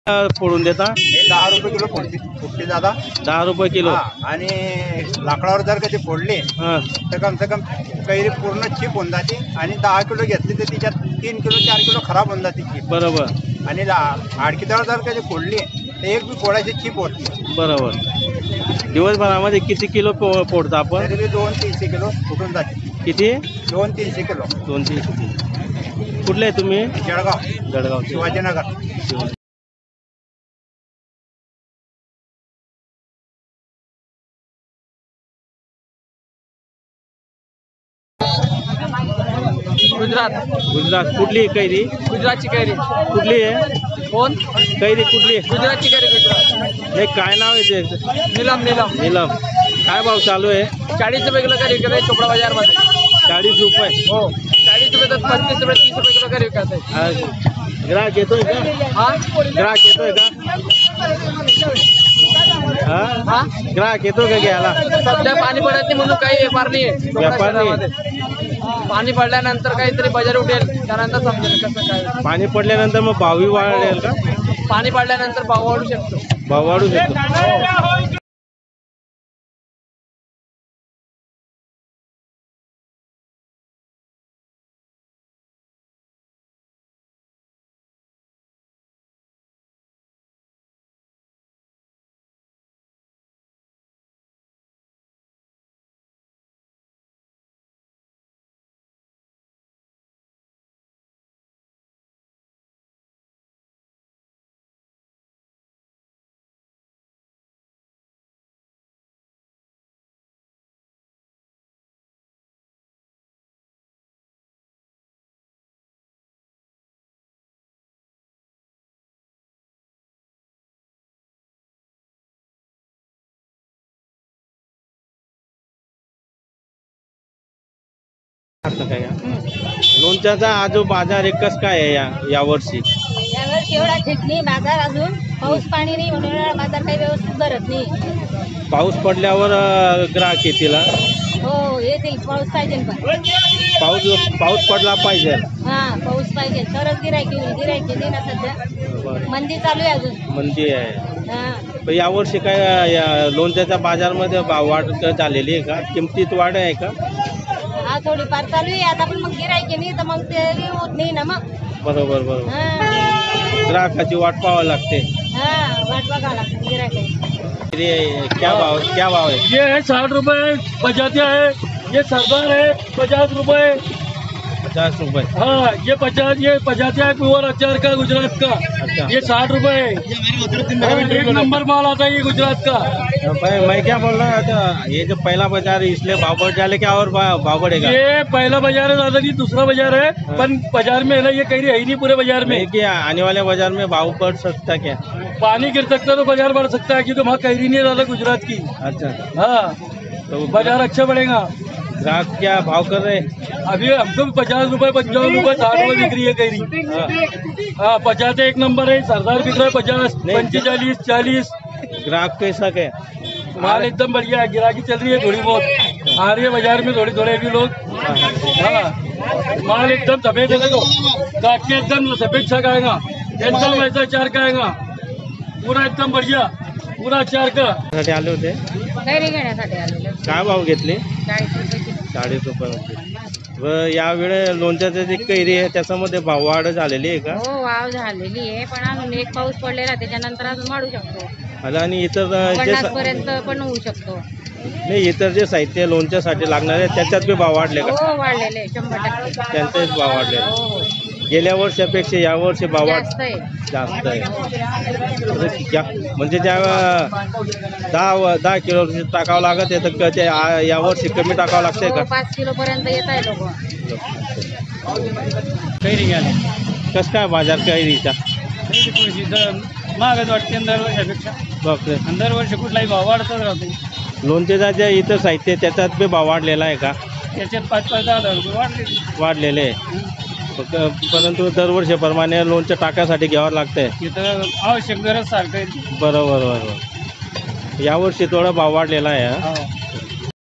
फोडून देता? हे 10 रुपये किलो फुटते दादा. 10 रुपये किलो. आणि लाकडावर जर कधी फोडले तर कम से कम कैरी पूर्ण चीप होऊन जाते. आणि 10 किलो घेतली तर तिच्यात 3 किलो 4 किलो खराब होऊन जाते चीप. बरोबर. आणि आडकीदावर जर कधी फोडली तर एक बी फोडायची चीप होत नाही. बरोबर. दिवसभरामध्ये किती किलो फोडता आपण? तरी 200-300 किलो फुटून जाते. किती? 200-300 किलो. 200. कुठले आहे तुम्ही? जळगाव शिवाजीनगर. गुजरात. कुठली कैरी? गुजरातची कैरी. कुठली आहे? कोण कैरी कुठली? गुजरातची कैरी. गुजरात. नाही, काय नाव आहे ते? नीलम. काय भाव चालू आहे? 40 रुपये किलो कैरी विकत आहे चोपडा बाजार मध्ये. 40 रुपये? हो. 40 रुपये तर 35 रुपये 30 रुपये किलो कैरी विकत आहे. ग्राहक येतोय का? ग्राहक येतोय का? ग्राहक येतो का घ्यायला? सध्या पाणी पडत नाही म्हणून काही व्यापार नाही आहे. व्यापार नाही. पाणी पडल्यानंतर काहीतरी बाजार उठेल त्यानंतर समजेल कसं काय. पाणी पडल्यानंतर मग भावही वाढेल का? पाणी पडल्यानंतर भाव वाढू शकतो. भाव वाढू शकतो. लोणच्याचा हा जो बाजार आहे कस काय आहे या वर्षी? यावर्षी एवढा ठीक नाही बाजार. अजून पाऊस पाणी नाही म्हणून बाजार काही व्यवस्थित भरत नाही. पाऊस पडल्यावर ग्राहक येतील? हो येतील. पाऊस पाहिजे पण पाऊस पडला पाहिजे. पाऊस पाहिजे तरच गिरायकी होईल. गिरायकी नाही ना सध्या. मंदी चालू आहे अजून. मंदी आहे. या वर्षी काय लोणच्याच्या बाजारमध्ये भाव वाढ झालेली आहे का? किमतीत वाढ आहे का? थोडीफार चालू आहे आता. पण मग गिरायकी नाही तर मग ते होत नाही ना मग. बरोबर. ग्राहकाची वाट पाहावं लागते. वाट बघावं लागते गिरायकी. क्या भाव है? ये है 60 रुपए बजातिया है. ये सरदार है 50 रुपए. 50 रुपए. हाँ ये 50. ये बजातिया है प्योर अचार का गुजरात का. अच्छा. ये 60 रुपए है. एक नंबर माल आता है ये गुजरात का. मैं क्या बोल रहा था, ये जो पहला बाजार है इसलिए भाव बढ़ जाए क्या और भाव बढ़ेगा? ये पहला बाजार है दादा जी. दूसरा बाजार है. पर बाजार में है ना ये कैरी है ही नहीं पूरे बाजार में. क्या आने वाले बाजार में भाव बढ़ सकता क्या? पानी गिर सकता है तो बाजार बढ़ सकता है क्योंकि वहाँ कैरी नहीं है दादा गुजरात की. अच्छा. हाँ तो बाजार अच्छा बढ़ेगा. ग्राहक क्या भाव कर रहे हैं? अभी हमको 50 रुपए 55 रुपए 60 रुपए बिक रही है कैरी. हाँ 50 एक नंबर है. सरदार बिक रहा है 50 45 40. ग्राहक कैसा क्या? माल एकदम बढ़िया है. गिराकी चल रही है थोड़ी बहुत. आ रही है बाजार में थोड़े भी लोग. हाँ माल एकदम सफेद है. देखो काट के एकदम सफेद छक आएगा. एकदम वैसा चार का आएगा. पूरा एकदम बढ़िया पूरा चार का. आले होते कैरी घेण्यासाठी आलेलो. काय भाव घेतले? 40 रुपये. 40 रुपये. यावेळी लोणच्याचे जे कैरी आहे त्याच्यामध्ये भाव वाढ झालेली आहे का? हो वाव झालेली आहे. पण अजून एक पाऊस पडलेला त्याच्यानंतर अजून वाढू शकतो. आणि इतर 50 पर्यंत पण होऊ शकतो. नाही, इतर जे साहित्य लोणच्यासाठी लागणार आहे त्याच्यात बी भाव वाढले का? हो वाढलेले 100%. त्यांचेच भाव वाढले. हो गेल्या वर्षापेक्षा या वर्षी भाव जास्त आहे. जास्त आहे. म्हणजे ज्या 10 किलो टाकावं लागत आहे तर ते या वर्षी कमी टाकावं लागतंय का? 5 किलो पर्यंत येत आहे लोक. कैरी घ्यायला कसं काय बाजार कैरीचा? महागच वाटते दरवर्षापेक्षा. बापरे. दरवर्षी कुठलाही भाव वाढतच राहतो. लोणच्याचा जे इतर साहित्य त्याच्यात बी भाव वाढलेला आहे का? त्याच्यात 5-10 रुपये वाढलेले आहे. परंतु दरवर्षीप्रमाणे लोणचं टाकायसाठी घ्यावं लागतंय. तिथं आवश्यक गरज सारखं. बरोबर. यावर्षी थोडा भाव वाढलेला आहे.